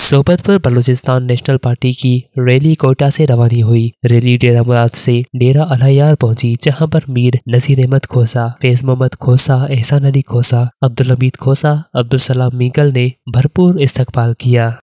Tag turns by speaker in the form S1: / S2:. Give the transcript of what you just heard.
S1: Sobatpur Balochistan national party की rally Quetta से रवानी हुई। रैली डेरा मुराद से डेरा अलहयार पहुंची, जहां पर मीर नजीर अहमद खोसा, फैज मोहम्मद खोसा, एहसान अली खोसा, अब्दुल हमीद खोसा, अब्दुल सलाम मीगल ने भरपूर इस्तकबाल किया।